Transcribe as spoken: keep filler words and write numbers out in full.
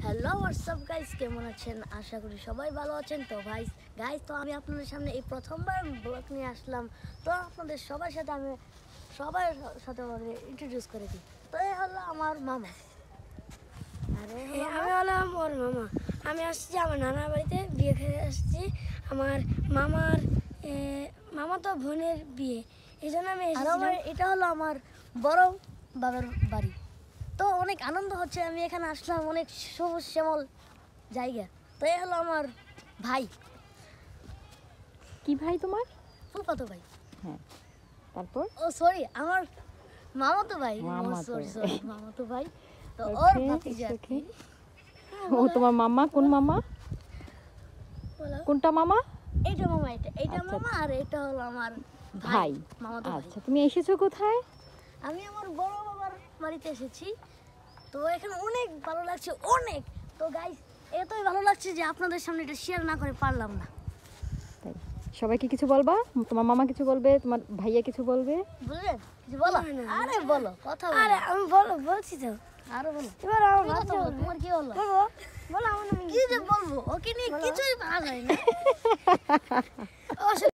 Hello WhatsApp guys, কেমন আছেন? আশা করি সবাই ভালো আছেন। তো ভাই গাইস, তো আমি আপনাদের সামনে এই প্রথমবার ব্লগ নিয়ে আসলাম। তো আপনাদের সবার সাথে আমি সবার সাথে ইন্ট্রোডিউস করে দিই। তো এই হলো আমার মামা। আরে আমি হলাম ওর মামা। আমি আসছি আমার নানার বাড়িতে বিয়ে খেয়ে আসছি। আমার মামার মামা তো বোনের বিয়ে, এই জন্য আমি আর আমার এটা হলো আমার বড় বাবার বাড়ি। তো অনেক আনন্দ হচ্ছে, আমি এখানে আসলাম, অনেক সবুজ শ্যামল জায়গা। তো এই হলো আমার ভাই। কি ভাই তোমার? ফুফাতো ভাই। হ্যাঁ, তারপর ও সরি, আমার মামাতো ভাই। মামাতো। সরি সরি মামাতো ভাই। তো ওর Okay, ভাতিজা it's আর কি। okay. ও তোমার মামা? কোন মামা? বলো। কোনটা মামা? এইটা মামা, এটা এইটা আচ্ছা, মামা, আর এটা হলো আমার ভাই, ভাই। মামাতো ভাই। আচ্ছা, তুমি এসেছো কোথায়? আমি আমার বড় বাবার বাড়িতে এসেছি। তো এখানে অনেক ভালো লাগছে, অনেক। তো গাইস, এতই ভালো লাগছে যে আপনাদের সামনে এটা শেয়ার না করে পারলাম না। তাই সবাইকে কিছু বলবা? তোমার মামা কিছু বলবে, তোমার ভাইয়া কিছু বলবে? বুঝলেন? কিছু বলো। না, না, না। আরে বলো, কথা বলো। আরে আমি বলো বলছি তো। আরে বলো। এবার আমার তুমি কথা ভাবতে বলো, হবে। তোমার কি হলো? বলবো বলো আমার নাম কি যে বলবো, ওকে নিয়ে কিছুই পাওয়া যায় না। ও